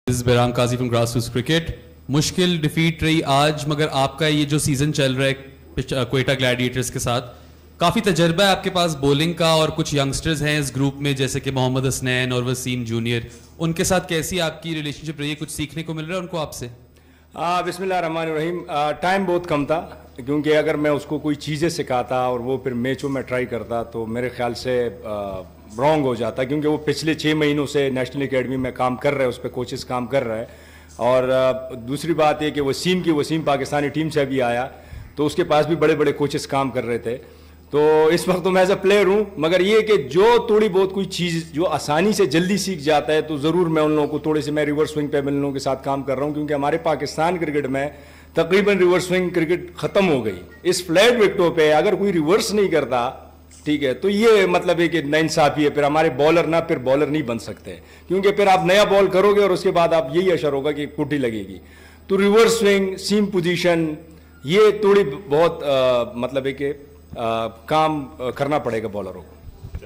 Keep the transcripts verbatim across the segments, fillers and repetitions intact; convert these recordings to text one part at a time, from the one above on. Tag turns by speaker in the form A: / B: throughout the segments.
A: بیرام Qazi from grass roots cricket. مشکل defeat رہی آج, مگر آپ کا یہ جو سیزن چل رہا ہے کوئٹہ گلیڈیٹرز کے ساتھ, کافی تجربہ ہے آپ کے پاس بولنگ کا, اور کچھ ینگسٹرز ہیں اس گروپ میں جیسے کہ محمد حسنین اور وسیم جونیئر, ان کے ساتھ کیسی آپ کی ریلیشن شپ رہی ہے؟ کچھ سیکھنے کو مل رہا ہے ان کو آپ سے؟
B: بسم اللہ الرحمن الرحیم. ٹائم بہت کم تھا, کیونکہ اگر میں اس کو کوئی چیزیں سکھاتا اور وہ پھر میچوں میں ٹرائی کرتا تو میرے خیال سے رانگ ہو جاتا, کیونکہ وہ پچھلے چھ مہینوں سے نیشنل اکیڈمی میں کام کر رہے ہیں, اس پہ کوچز کام کر رہے ہیں. اور دوسری بات یہ کہ وسیم کی وسیم پاکستانی ٹیم سے ابھی آیا تو اس کے پاس بھی بڑے بڑے کوچز کام کر رہے تھے. تو اس وقت تو میں ایز اے پلیئر ہوں, مگر یہ کہ جو تھوڑی بہت کوئی چیز جو آسانی سے جلدی سیکھ جاتا ہے تو ضرور میں ان لوگوں کو تھوڑے سے میں ریورس سوئنگ پہ ان لوگوں کے ساتھ کام کر رہا ہوں, کیونکہ ہمارے پاکستان کرکٹ میں تقریباً ریورس سوئنگ کرکٹ ختم ہو گئی. اس فلیٹ وکٹوں پہ اگر کوئی ریورس نہیں کرتا, ٹھیک ہے, تو یہ مطلب ہے کہ ناانصافی ہے. پھر ہمارے بالر نہ پھر بالر نہیں بن سکتے, کیونکہ پھر آپ نیا بال کرو گے اور اس کے بعد آپ یہی اشر ہوگا کہ پٹی لگے گی. تو ریورس سوئنگ, سیم پوزیشن, یہ تھوڑی بہت مطلب ہے کہ کام کرنا پڑے گا بالروں کو.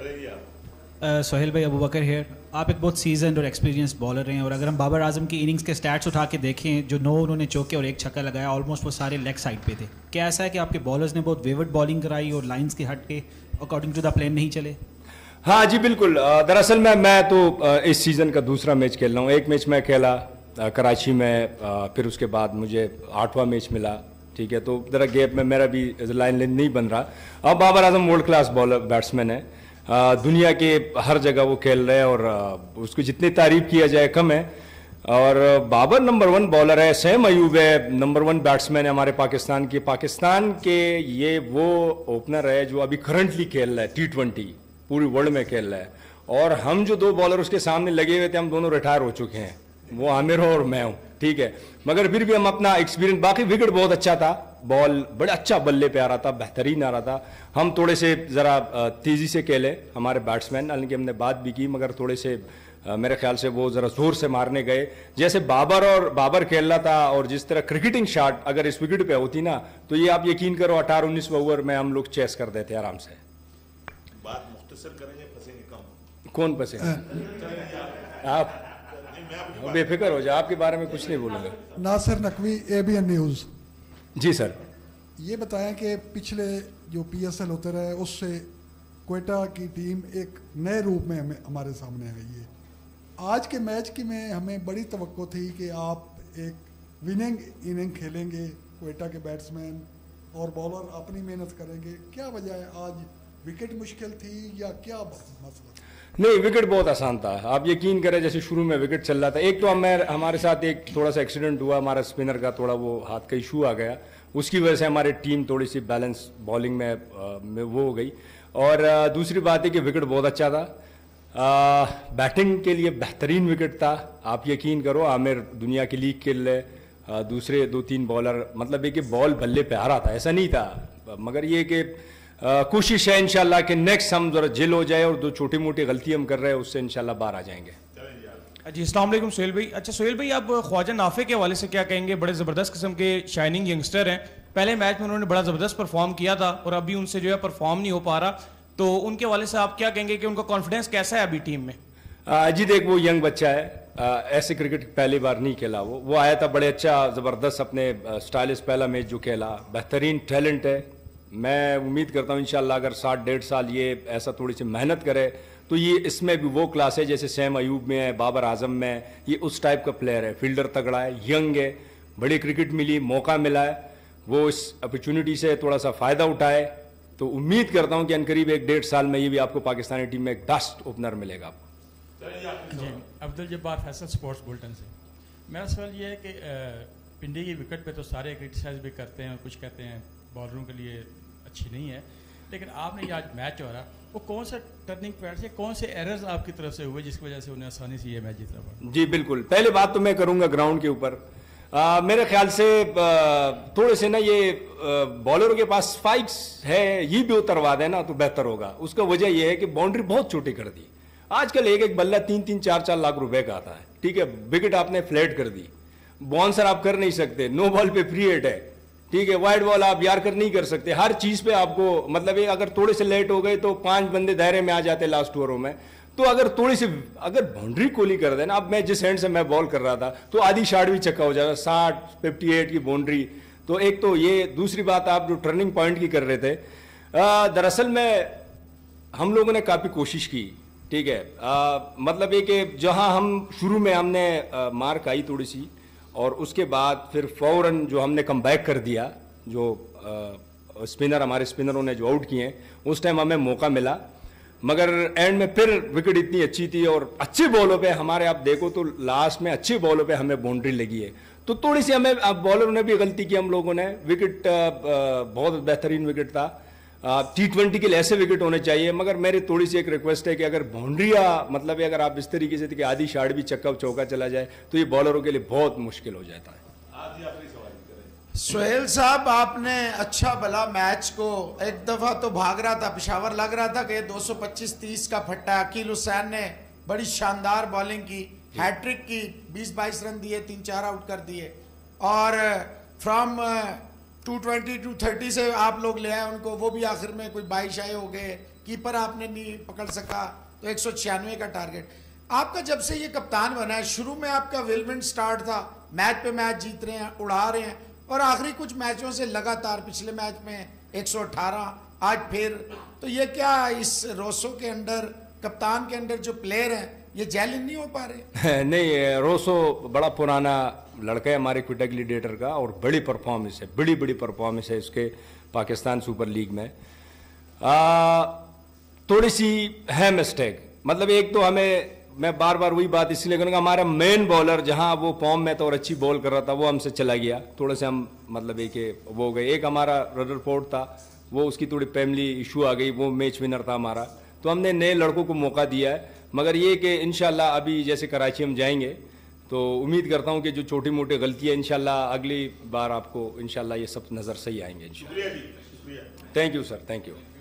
C: سہیل بھائی, ابو بکر ہیئر. آپ ایک بہت سیزنڈ اور ایکسپیرینس بالر ہیں, اور اگر ہم بابر اعظم کی اننگز کے سٹیٹس اٹھا کے دیکھیں, جو نو انہوں نے چوکے اور ایک چھکا لگایا, آلموسٹ وہ سارے لیگ سائڈ پہ تھے. کیا ایسا ہے کہ آپ کے بالرز نے بہت ویورڈ بالنگ کرائی اور لائنز کے ہٹ کے اکارڈنگ ٹو دا پلان نہیں چلے؟
B: ہاں جی بالکل. دراصل میں میں تو اس سیزن کا دوسرا میچ کھیل رہا ہوں. ایک میچ میں کھیلا کراچی میں, پھر اس کے بعد مجھے آٹھواں میچ ملا, ٹھیک ہے, تو ذرا گیپ میں میرا بھی لائن لین نہیں بن رہا. اب Babar Azam world class bowler batsman ہے, دنیا کے ہر جگہ وہ کھیل رہے ہیں, اور اس کو جتنی تعریف کیا جائے کم ہے. اور بابر نمبر ون بالر ہے, سیم ایوب ہے نمبر ون بیٹسمین ہے ہمارے پاکستان کی. پاکستان کے یہ وہ اوپنر ہے جو ابھی کرنٹلی کھیل رہا ہے ٹی ٹوینٹی پوری ورلڈ میں کھیل رہا ہے. اور ہم جو دو بالر اس کے سامنے لگے ہوئے تھے, ہم دونوں ریٹائر ہو چکے ہیں, وہ عامر ہو اور میں ہوں, ٹھیک ہے, مگر پھر بھی ہم اپنا ایکسپیرینس, باقی وکٹ بہت اچھا تھا, بال بڑا اچھا بلے پہ آ رہا تھا, بہترین آ رہا تھا. ہم تھوڑے سے ذرا تیزی سے کھیلے ہمارے بیٹسمین, حالانکہ ہم نے بات بھی کی, مگر تھوڑے سے میرے خیال سے وہ ذرا زور سے مارنے گئے. جیسے بابر اور بابر کھیل رہا تھا, اور جس طرح کرکٹنگ شاٹ اگر اس وکٹ پہ ہوتی نا, تو یہ آپ یقین کرو اٹھارہ انیس اوور میں ہم لوگ چیس کر دیتے آرام سے.
D: بات مختصر کریں گے, پسینے کم.
B: کون پسینے؟ آپ بے فکر ہو جائے, آپ کے بارے میں کچھ نہیں بولوں گا.
E: Nasir Naqvi, A B N news.
B: جی سر.
E: یہ بتائیں کہ پچھلے جو پی ایس ایل ہوتے رہے اس سے کوئٹہ کی ٹیم ایک نئے روپ میں ہمیں ہمارے سامنے آئی ہے. آج کے میچ کی میں ہمیں بڑی توقع تھی کہ آپ ایک وننگ اننگ کھیلیں گے, کوئٹہ کے بیٹسمین اور بالر اپنی محنت کریں گے. کیا وجہ ہے آج وکٹ مشکل تھی یا کیا مسئلہ؟
B: نہیں, وکٹ بہت آسان تھا. آپ یقین کریں جیسے شروع میں وکٹ چل رہا تھا, ایک تو ہمیں ہمارے ساتھ ایک تھوڑا سا ایکسیڈنٹ ہوا, ہمارا اسپنر کا تھوڑا وہ ہاتھ کا ایشو آ گیا, اس کی وجہ سے ہماری ٹیم تھوڑی سی بیلنس بالنگ میں وہ ہو گئی. اور دوسری بات ہے کہ وکٹ بہت اچھا تھا, بیٹنگ کے لیے بہترین وکٹ تھا. آپ یقین کرو عامر دنیا کی لیگ کھیل رہے, دوسرے دو تین بالر, مطلب ہے کہ بال بلے پہ آ رہا تھا, ایسا نہیں تھا. مگر یہ کہ کوشش ہے انشاءاللہ کہ نیکسٹ ہم ذرا جل ہو جائے, اور جو چھوٹی موٹی غلطی ہم کر رہے ہیں اس سے انشاءاللہ باہر آ جائیں گے.
F: جی السلام علیکم سہیل بھائی. اچھا سہیل بھائی, آپ خواجہ نافع کے حوالے سے کیا کہیں گے؟ بڑے زبردست قسم کے شائننگ ینگسٹر ہیں, پہلے میچ میں انہوں نے بڑا زبردست پرفارم کیا تھا, اور ابھی ان سے جو ہے پرفارم نہیں ہو پا رہا, تو ان کے حوالے سے آپ کیا کہیں گے کہ ان کا کانفیڈنس کیسا ہے ابھی ٹیم میں؟
B: جی دیکھ, وہ ینگ بچہ ہے, ایسے کرکٹ پہلی بار نہیں کھیلا, وہ وہ آیا تھا بڑے اچھا زبردست اپنے اسٹائلس پہلا میچ جو کھیلا, بہترین ٹیلنٹ ہے. میں امید کرتا ہوں انشاءاللہ اگر ساٹھ ڈیڑھ سال یہ ایسا تھوڑی سی محنت کرے تو یہ اس میں بھی وہ کلاس ہے جیسے سیم ایوب میں ہے, بابر اعظم میں, یہ اس ٹائپ کا پلیئر ہے. فیلڈر تگڑا ہے, ینگ ہے, بڑی کرکٹ ملی, موقع ملا ہے, وہ اس اپرچونٹی سے تھوڑا سا فائدہ اٹھائے. تو امید کرتا ہوں کہ عنقریب ایک ڈیڑھ سال میں یہ بھی آپ کو پاکستانی ٹیم میں ایک بیسٹ اوپنر ملے گا.
G: جی عبد الجبار فیصل اسپورٹس بلٹن سے. میرا سوال یہ ہے کہ پنڈی کی وکٹ پہ تو سارے کرٹیسائز بھی کرتے ہیں اور کچھ کہتے ہیں بالروں کے لیے اچھی نہیں ہے, لیکن آپ نے یہ آج میچ ہو رہا, وہ کون سا ٹرننگ پوائنٹ سے, کون سے ایررز آپ کی طرف سے ہوئے جس کی وجہ سے انہیں آسانی سے یہ میچ جیتنا پڑا؟
B: جی بالکل, پہلے بات تو میں کروں گا گراؤنڈ کے اوپر. آ, میرے خیال سے تھوڑے سے نا یہ بالروں کے پاس اسپائکس ہے, یہ بھی اتروا دے نا تو بہتر ہوگا. اس کا وجہ یہ ہے کہ باؤنڈری بہت چھوٹی کر دی. آج کل ایک ایک بلہ تین تین چار چار لاکھ روپے کا آتا ہے, ٹھیک ہے, وکٹ آپ نے فلیٹ کر دی, باؤنسر آپ کر نہیں سکتے, نو بال پہ فری ہٹ ہے, ٹھیک ہے, وائڈ بال آپ یار کر نہیں کر سکتے. ہر چیز پہ آپ کو مطلب یہ اگر تھوڑے سے لیٹ ہو گئے تو پانچ بندے دائرے میں آ جاتے لاسٹ اووروں میں, تو اگر تھوڑی سی اگر باؤنڈری کولی کر دیں نا, اب میں جس ہینڈ سے میں بال کر رہا تھا تو آدھی شاٹ بھی چکا ہو جائے گا, ساٹھ ففٹی ایٹ کی باؤنڈری. تو ایک تو یہ, دوسری بات آپ جو ٹرننگ پوائنٹ کی کر رہے تھے, دراصل میں ہم لوگوں نے کافی کوشش کی, ٹھیک ہے, مطلب یہ کہ جہاں ہم شروع میں ہم نے مارک آئی تھوڑی سی, اور اس کے بعد پھر فوراً جو ہم نے کم بیک کر دیا, جو اسپنر ہمارے اسپنروں نے جو آؤٹ کیے ہیں اس ٹائم ہمیں موقع ملا, مگر اینڈ میں پھر وکٹ اتنی اچھی تھی اور اچھی بالوں پہ ہمارے, آپ دیکھو تو لاسٹ میں اچھی بالوں پہ ہمیں باؤنڈری لگی ہے. تو تھوڑی سی ہمیں بالروں نے بھی غلطی کی ہم لوگوں نے, وکٹ بہت بہترین وکٹ تھا, ٹی ٹوینٹی کے لیے ایسے وکٹ ہونے چاہیے, مگر میری تھوڑی سی ایک ریکویسٹ ہے کہ اگر باؤنڈریاں مطلب اگر آپ اس طریقے سے کہ آدھی شاٹ بھی چکا چوکا چلا جائے تو یہ بالروں کے لیے بہت مشکل ہو جاتا ہے.
H: سہیل صاحب, آپ نے اچھا بلا میچ کو, ایک دفعہ تو بھاگ رہا تھا, پشاور لگ رہا تھا کہ دو سو پچیس تیس کا پھٹا, عقیل حسین نے بڑی شاندار بالنگ کی, ہیٹ ٹرک کی, بیس بائیس رن دیے, تین چار آؤٹ کر دیے, اور from two twenty two thirty سے آپ لوگ لے آئے ان کو, وہ بھی آخر میں کوئی بائیس آئے ہو گئے, کیپر آپ نے نہیں پکڑ سکا, تو ایک سو چھیانوے کا ٹارگٹ. آپ کا جب سے یہ کپتان بنا ہے, شروع میں آپ کا ویل ونڈ سٹارٹ تھا, میچ پہ میچ جیت رہے ہیں, اڑا رہے ہیں, اور آخری کچھ میچوں سے لگاتار, پچھلے میچ میں ایک سو اٹھارہ, آج پھر, تو یہ کیا اس روسو کے انڈر, کپتان کے انڈر جو پلیئر ہیں یہ جیل نہیں ہو پا رہے؟
B: نہیں, روسو بڑا پرانا لڑکا ہے ہمارے کوئٹہ گلیڈیٹر کا, اور بڑی پرفارمنس ہے, بڑی بڑی پرفارمنس ہے اس کے پاکستان سپر لیگ میں. تھوڑی سی ہے مسٹیک, مطلب ایک تو ہمیں, میں بار بار وہی بات اس لیے کروں گا, ہمارا مین بالر جہاں وہ فارم میں تھا اور اچھی بال کر رہا تھا وہ ہم سے چلا گیا, تھوڑے سے ہم مطلب ایک وہ ہو گئے. ایک ہمارا رڈر فورڈ تھا, وہ اس کی تھوڑی فیملی ایشو آ گئی, وہ میچ ونر تھا ہمارا, تو ہم نے نئے لڑکوں کو موقع دیا ہے. مگر یہ کہ انشاءاللہ ابھی جیسے کراچی ہم جائیں گے تو امید کرتا ہوں کہ جو چھوٹی موٹی غلطی ہے انشاءاللہ اگلی بار آپ کو انشاءاللہ یہ سب نظر صحیح آئیں گے انشاءاللہ. Thank you sir, thank you.